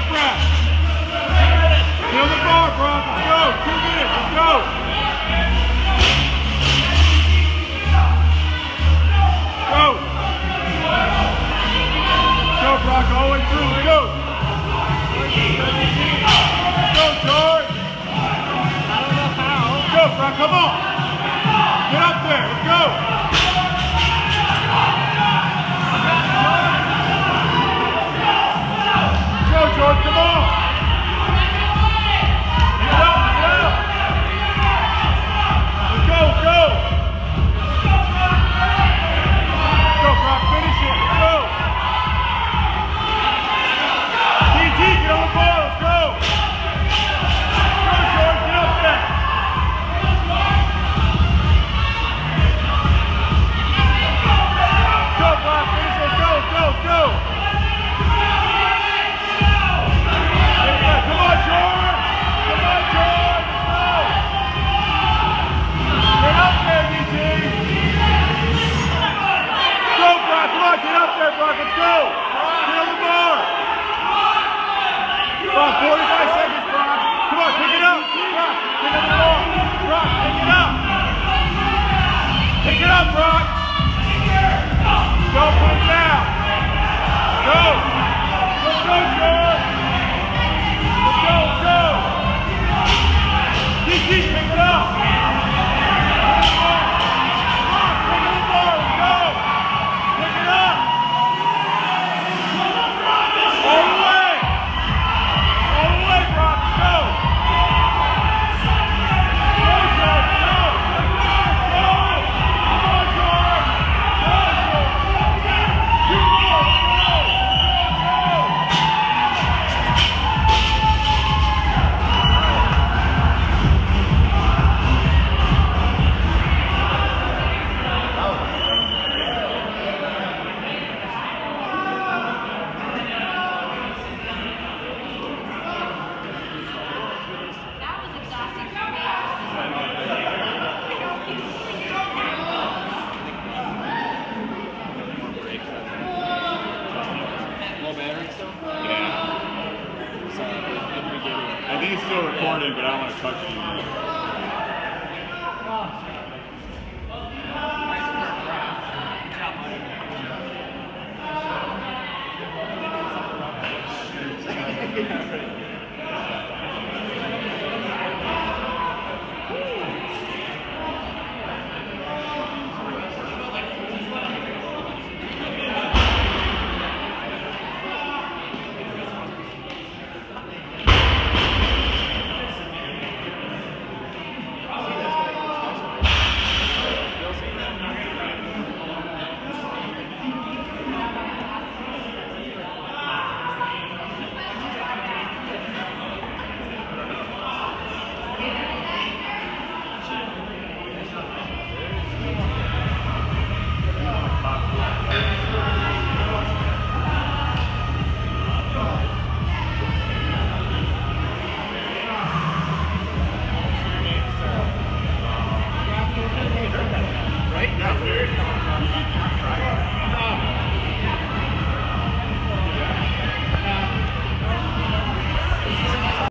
breath. Feel the bar, Brock. Let's go. 2 minutes. Let's go. Go. Go, Brock. All the way through. Let's go. Go, George. I don't know how. Let's go, Brock. Come on. Get up there. Let's go. Go, George. Come on. Get up. Get up. Let's go. Let's go. Go, Brock. Finish it. Let's go. TT, get on the ball. Let's go. Go, George. Get up there. Go, Brock. Finish it. Let's go. Let's go. Let's go. Come on, George. Come on, George. Let's go. Get up there, DT. Go, Brock. Come on. Get up there, Brock. Let's go. Get on the bar. Come on, 45 seconds, Brock. Come on, pick it up. Brock, pick up the ball. Brock, pick it up. Pick it up, Brock. Don't put it down. Go. Let's go, George. Let's go, let's go. DT, pick it up. Pick it up, let's go. Pick it up. All the way. All the way, Brock, let's go. Go, George, go. Go. Come on, George. Go, George. Go. That was exhausting for me. Low battery still? Yeah. So, at the beginning. I think it's still recording, but I don't want to touch it.